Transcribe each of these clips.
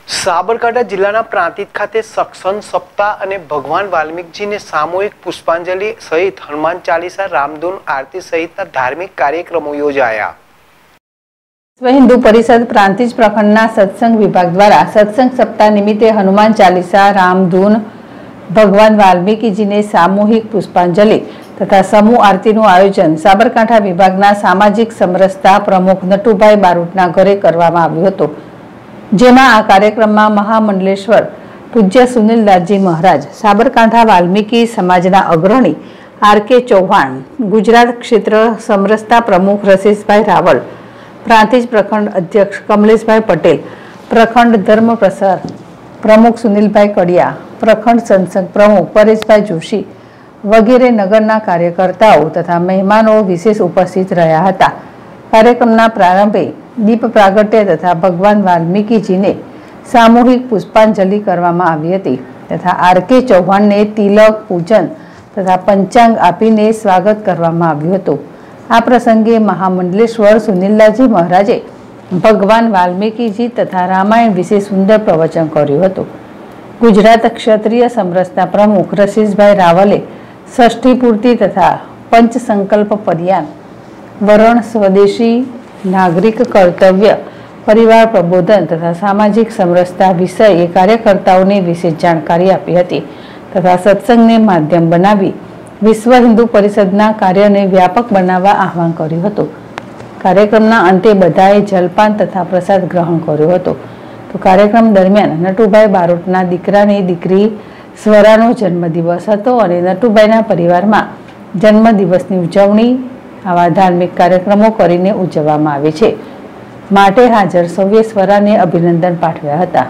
સાબરકાંઠા જિલ્લાના પ્રાંતિજ ખાતે સક્ષન સપ્તાહ અને ભગવાન વાલ્મીકજીને સામૂહિક પુષ્પાંજલિ સહિત હનુમાન ચાલીસા, રામધૂન આરતી સહિતના ધાર્મિક કાર્યક્રમો યોજાયા। વિશ્વ હિન્દુ પરિષદ પ્રાંતિજ પ્રખંડના સત્સંગ વિભાગ દ્વારા સત્સંગ સપ્તાહ નિમિત્તે હનુમાન ચાલીસા, રામધૂન, ભગવાન વાલ્મીકીજીને સામૂહિક પુષ્પાંજલિ તથા સમૂહ આરતીનું આયોજન સાબરકાંઠા વિભાગના સામાજિક સમરસતા પ્રમુખ નટુભાઈ બારોટના ઘરે કરવામાં આવ્યું હતું, જેમાં આ કાર્યક્રમમાં મહામંડલેશ્વર પૂજ્ય સુનિલદાસજી મહારાજ, સાબરકાંઠા વાલ્મીકી સમાજના અગ્રણી આર.કે. ચૌહાણ, ગુજરાત ક્ષેત્ર સમરસતા પ્રમુખ રસીશભાઈ રાવલ, પ્રાંતિજ પ્રખંડ અધ્યક્ષ કમલેશભાઈ પટેલ, પ્રખંડ ધર્મ પ્રસાર પ્રમુખ સુનિલભાઈ કડિયા, પ્રખંડ સંસદ પ્રમુખ પરેશભાઈ જોશી વગેરે નગરના કાર્યકર્તાઓ તથા મહેમાનો વિશેષ ઉપસ્થિત રહ્યા હતા। કાર્યક્રમના પ્રારંભે દીપ પ્રાગટ્ય તથા ભગવાન વાલ્મીકીજીને સામૂહિક પુષ્પાંજલિ કરવામાં આવી હતી તથા આર.કે. ચૌહાણને તિલક, પૂજન તથા પંચાંગ આપીને સ્વાગત કરવામાં આવ્યું હતું। આ પ્રસંગે મહામંડલેશ્વર સુનિલદાસજી મહારાજે ભગવાન વાલ્મીકીજી તથા રામાયણ વિશે સુંદર પ્રવચન કર્યું હતું। ગુજરાત ક્ષત્રિય સમરસતા પ્રમુખ રસીશભાઈ રાવલે ષષ્ઠી પૂર્તિ તથા પંચ સંકલ્પ પર્યાન, વરણ, સ્વદેશી નાગરિક કર્તવ્ય, પરિવાર પ્રબોધન તથા સામાજિક સમરસતા વિષયે કાર્યકર્તાઓને વિશેષ જાણકારી આપી હતી તથા સત્સંગને માધ્યમ બનાવી વિશ્વ હિન્દુ પરિષદના કાર્યને વ્યાપક બનાવવા આહવાન કર્યું હતું। કાર્યક્રમના અંતે બધાએ જલપાન તથા પ્રસાદ ગ્રહણ કર્યો હતો। તો કાર્યક્રમ દરમિયાન નટુભાઈ બારોટના દીકરાની દીકરી સ્વરાનો જન્મદિવસ હતો અને નટુભાઈના પરિવારમાં જન્મદિવસની ઉજવણી આવા ધાર્મિક કાર્યક્રમો કરીને ઉજવવામાં આવે છે, માટે હાજર સૌએ સ્વરાને અભિનંદન પાઠવ્યા હતા।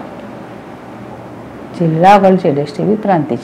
જિલ્લા વર્લ્ડ જેડેશ ટીવી પ્રાંતિજ।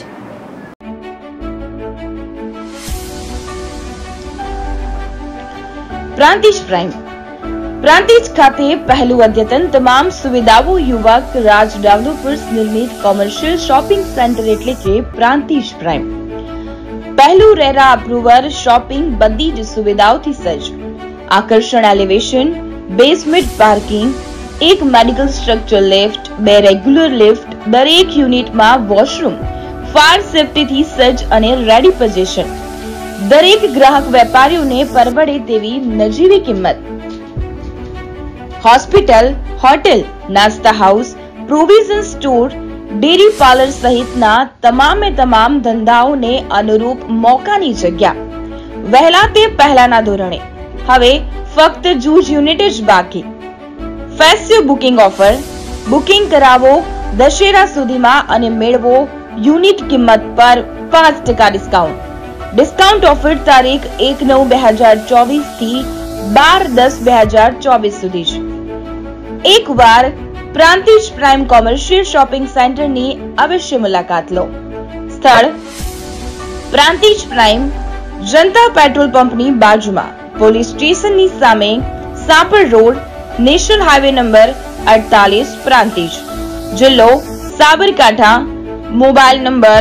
પ્રાંતિજ પ્રાઇમ પ્રાંતિજ ખાતે પહેલું અદ્યતન તમામ સુવિધાઓ યુવક રાજ ડેવલપર્સ નિર્મિત કોમર્શિયલ શોપિંગ સેન્ટર એટલે કે પ્રાંતિજ પ્રાઇમ। પહેલું રેરા અપ્રુવર શોપિંગ બધી જ સુવિધાઓથી સજ્જ, આકર્ષણ એલિવેશન, બેઝમેન્ટ પાર્કિંગ, એક medical structure lift, 2 regular lift, દરેક યુનિટમાં વોશરૂમ, ફાયર સેફ્ટીથી સજ્જ અને રેડી પોઝિશન, દરેક ગ્રાહક વેપારીઓને પરવડે તેવી નજીવી કિંમત, હોસ્પિટલ, હોટેલ, નાસ્તા house, provision store, dairy parlour સહિતના તમામે તમામ ધંધાઓને અનુરૂપ મોકાની જગ્યા, વહેલા તે પહેલાના ધોરણે, હવે ફક્ત જૂજ યુનિટ જ બાકી। ફેસ્ટિવ બુકિંગ ઓફર, બુકિંગ કરાવો દશેરા સુધીમાં અને મેળવો યુનિટ કિંમત પર 5% ડિસ્કાઉન્ટ। ડિસ્કાઉન્ટ ઓફર તારીખ 1/9/2024 થી 12/10/2024 સુધી છે। એકવાર પ્રાંતિજ પ્રાઇમ કોમર્શિયલ શોપિંગ સેન્ટરની અવશ્ય મુલાકાત લો। સ્થળ પ્રાંતિજ પ્રાઇમ, જનતા પેટ્રોલ પંપની બાજુમાં, પોલીસ સ્ટેશનની સામે, Sapar road, national highway number 48, Prantij, જિલ્લો Sabarkantha. Mobile number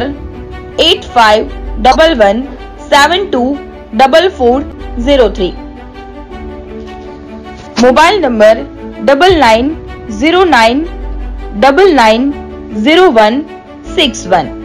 8511724403, mobile number 9909990161।